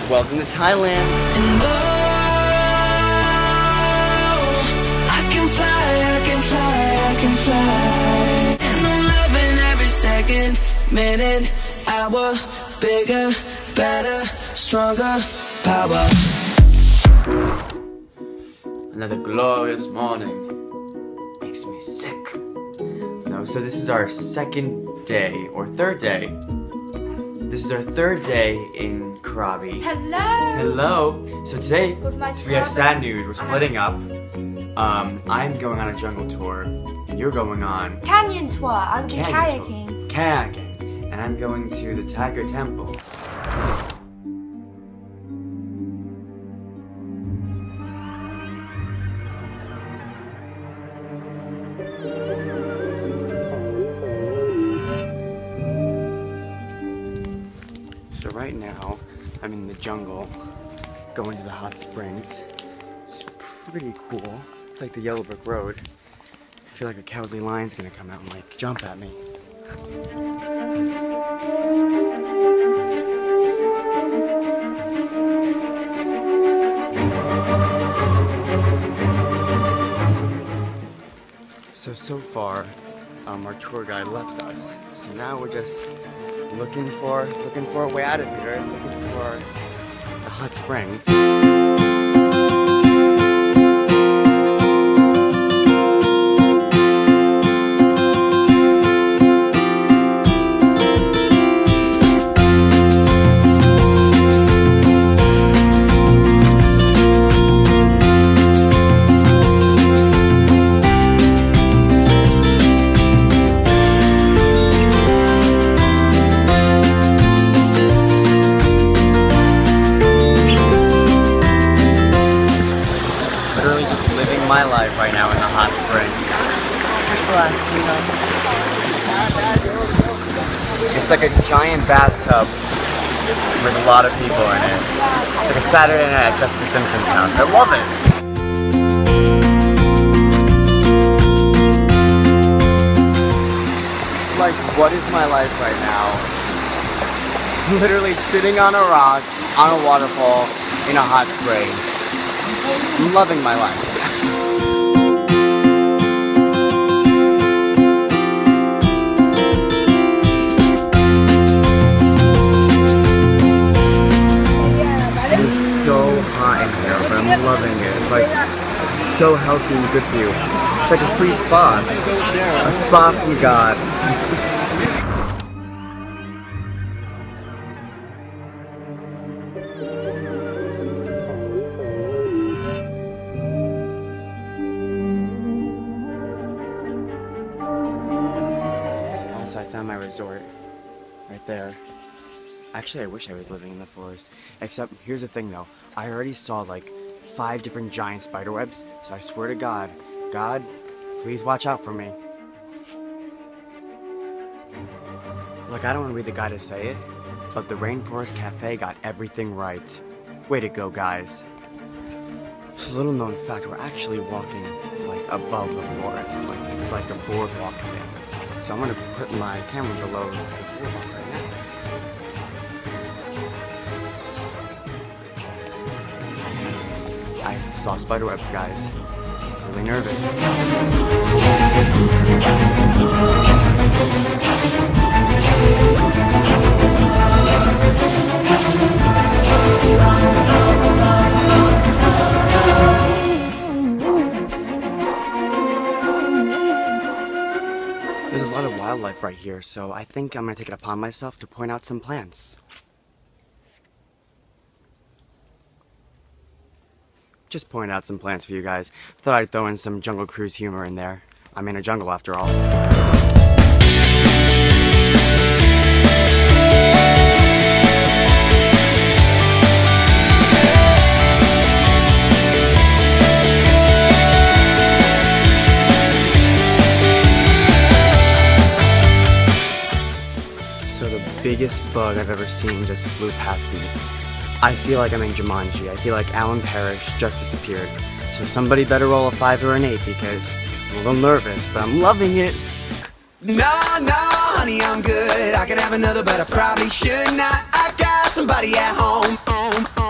Welcome to Thailand. And oh, I can fly, I can fly, I can fly. And I'm loving every second, minute, hour. Bigger, better, stronger, power. Another glorious morning. Makes me sick. No, so this is our second day, or third day. This is our third day in Krabi. Hello! Hello! So today, we have sad news. We're splitting up. I'm going on a jungle tour, and you're going on Canyon tour. I'm Canyon kayaking. Kayaking. And I'm going to the Tiger Temple. So right now, I'm in the jungle, going to the hot springs. It's pretty cool. It's like the Yellow Brick Road. I feel like a cowardly lion's gonna come out and like jump at me. So far, our tour guide left us. So now we're just looking for a way out of here, looking for the hot springs. My life right now in the hot spring. Just relax, you know. It's like a giant bathtub with a lot of people in it. It's like a Saturday night at Jessica Simpson's house. I love it. Like, what is my life right now? Literally sitting on a rock, on a waterfall, in a hot spring. I'm loving my life. I'm loving it. It's like so healthy and good for you. It's like a free spa. A spa from God. Also, I found my resort right there. Actually, I wish I was living in the forest. Except, here's the thing though. I already saw like 5 different giant spider webs, so I swear to God, please watch out for me. Look, I don't want to be the guy to say it, but the Rainforest Cafe got everything right. Way to go, guys. It's a little known fact, we're actually walking like above the forest. Like, it's like a boardwalk thing. So I'm gonna put my camera below the boardwalk right now. I saw spider webs, guys. Really nervous. There's a lot of wildlife right here, so I think I'm gonna take it upon myself to point out some plants. Just point out some plants for you guys. Thought I'd throw in some Jungle Cruise humor in there. I'm in a jungle after all. So the biggest bug I've ever seen just flew past me. I feel like I'm in Jumanji. I feel like Alan Parrish just disappeared. So somebody better roll a 5 or an 8 because I'm a little nervous, but I'm loving it. No, honey, I'm good. I could have another, but I probably should not. I got somebody at home.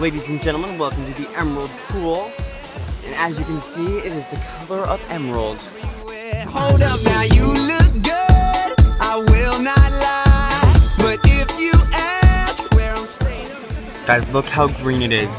ladies and gentlemen, welcome to the Emerald Pool. And as you can see, it is the color of emerald. Hold up now, you look good, I will not lie. But if you ask where I'm staying, Guys, look how green it is.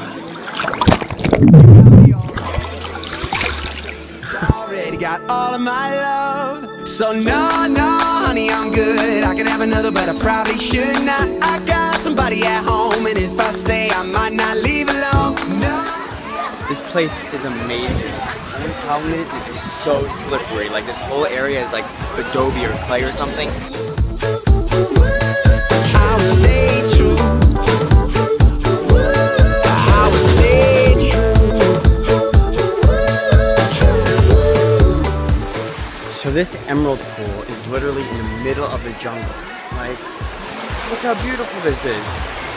already got all of my love. So no, no, honey, I'm good. I could have another, but I probably should not. I got somebody at home, and if I stay, I might not leave alone. No. This place is amazing. The only problem is it's so slippery. Like this whole area is like adobe or clay or something. I will stay true. I will stay true. So this emerald pool is literally in the middle of the jungle. Like, look how beautiful this is.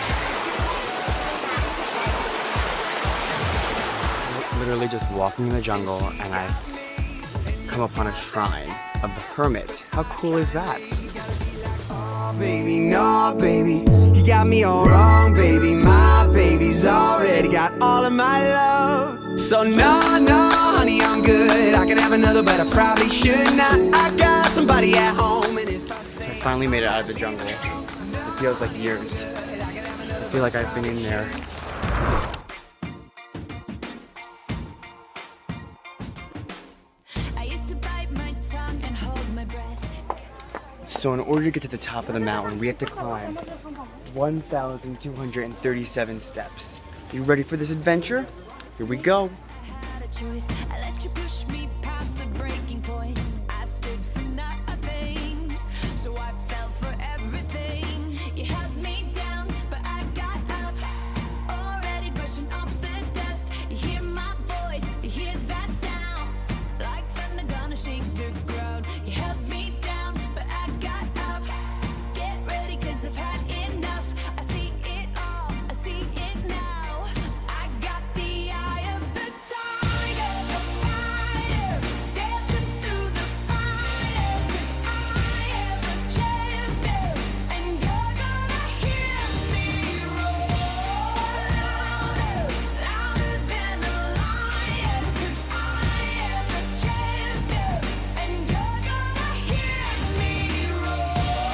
Literally just walking in the jungle and I come upon a shrine of the hermit. How cool is that? Oh, baby, no, baby, you got me all wrong, baby. My baby's already got all of my love. So no, no, honey, I'm good. I could have another, but I probably should not. I got somebody at home, and if I stay, I finally made it out of the jungle. It feels like years. I feel like I've been in there. So in order to get to the top of the mountain, we have to climb 1,237 steps. You ready for this adventure? Here we go. I let you push me past the breaking point. I stood for nothing, so I fell for everything. You held me down, but I got up. Already brushing off the dust. You hear my voice, you hear that sound, like thunder gonna shake the ground. You held me down, but I got up. Get ready, 'cause I've had enough. I see it all, I see it now. I got the eye of the tiger, the fighter, dancing through the fire. 'Cause I am a champion, and you're gonna hear me roar louder, louder than a lion. 'Cause I am a champion, and you're gonna hear me roar.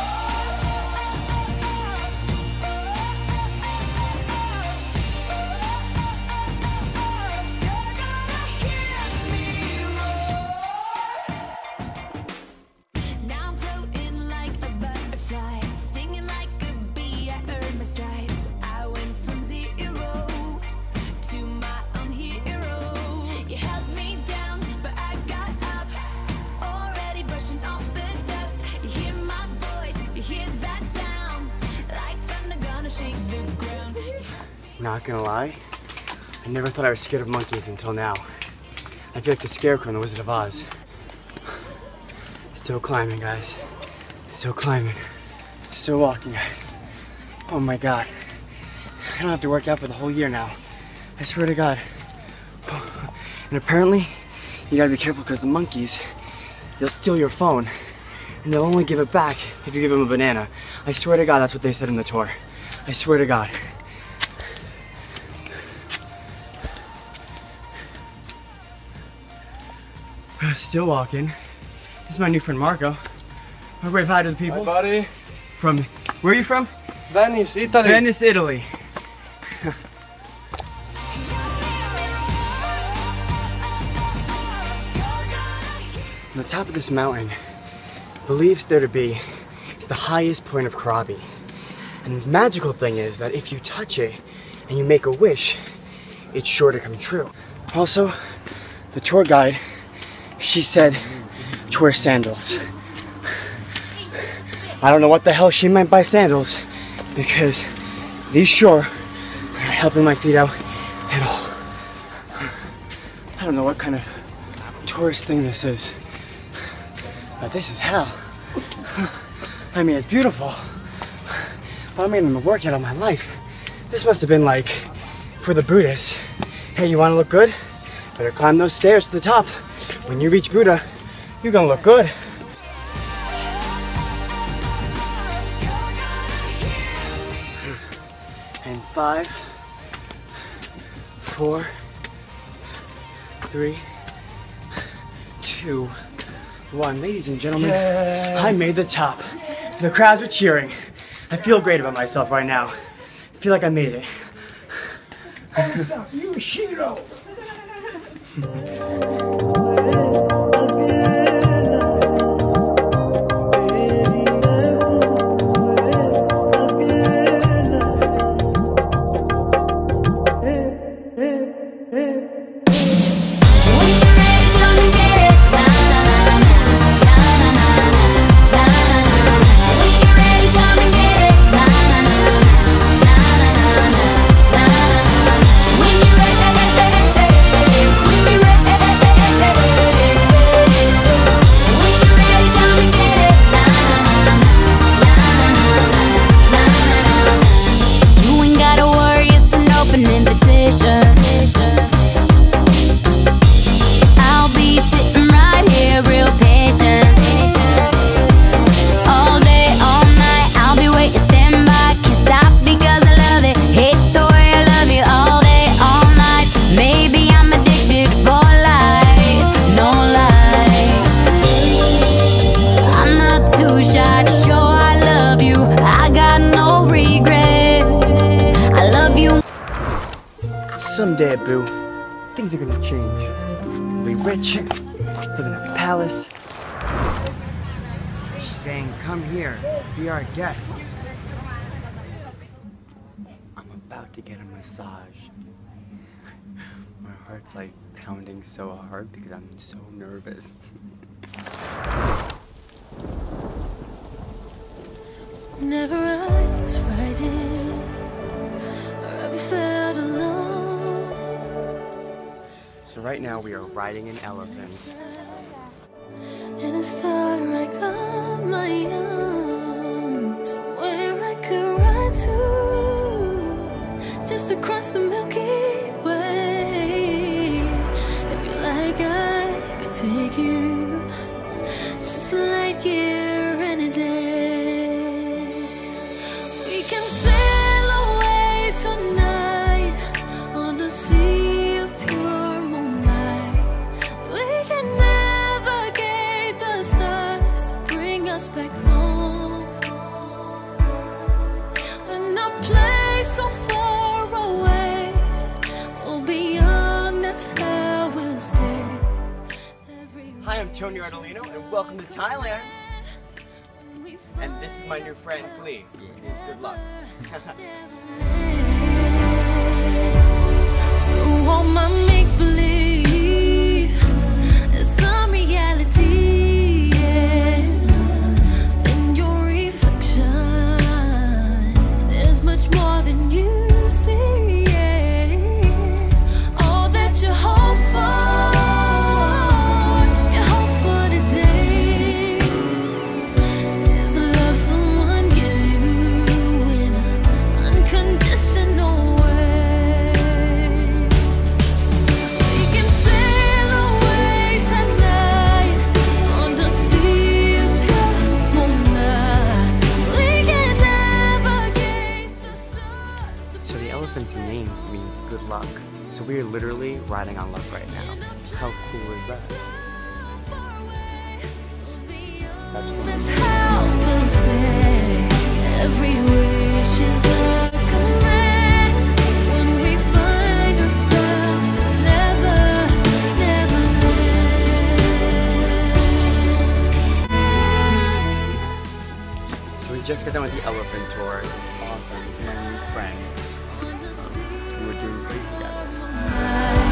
Now I'm floating like a butterfly, stinging like a bee. I earned my stripes. I went from zero to my own hero. You held me down, but I got up. Already brushing off the dust. You hear my voice, you hear that sound, like thunder gonna shake the ground. Not gonna lie, I never thought I was scared of monkeys until now. I feel like the Scarecrow in The Wizard of Oz. Still climbing, guys. Still climbing. Still walking, guys. Oh my god. I don't have to work out for the whole year now. I swear to God. And apparently, you gotta be careful because the monkeys, they'll steal your phone. And they'll only give it back if you give them a banana. I swear to God, that's what they said in the tour. I swear to God. Still walking. This is my new friend Marco. Wave hi to the people. Hi, buddy. From, where are you from? Venice, Italy. Venice, Italy. On the top of this mountain, believes there to be, is the highest point of Krabi. And the magical thing is that if you touch it and you make a wish, it's sure to come true. Also, the tour guide, she said to wear sandals. I don't know what the hell she meant by sandals, because these sure are not helping my feet out at all. I don't know what kind of tourist thing this is, but this is hell. I mean, it's beautiful, but I made them work out all my life. This must have been like for the Buddhists. Hey, you want to look good? Better climb those stairs to the top. When you reach Buddha, you're gonna look good. And 5, 4, 3, 2, 1. Ladies and gentlemen, I made the top. The crowds are cheering. I feel great about myself right now. I feel like I made it. Elsa, you a hero! Someday, boo, things are gonna change. We'll be rich, live in a palace. She's saying, come here, be our guest. I'm about to get a massage. My heart's like pounding so hard because I'm so nervous. Never I was frightened or ever felt alone. So right now we are riding an elephant. In a star I got my arms, somewhere I could ride to, just across the Milky Way. If you like, I could take you just a light year in a day. We can sail away tonight on the sea of pure moonlight. We can navigate the stars to bring us back home. In a place so far away, we'll be young, that's how we'll stay. Hi, I'm Tony Ardolino, and welcome to Thailand. And this is my new friend, Glee. Good luck. Through all my make-believe, there's some reality, yeah. In your reflection, there's much more than you see, yeah. All that you hope for, you hope for today, is the love someone gives you in an unconditional way. We can sail away tonight on the sea of pure moonlight. We can navigate the stars to So the elephant's name means good luck. So we are literally riding on luck right now. How cool is that? That's how we'll stay. Every wish is a command. When we find ourselves, never, never land. So we just got done with the elephant tour. Awesome. My new friend. And we're doing great together.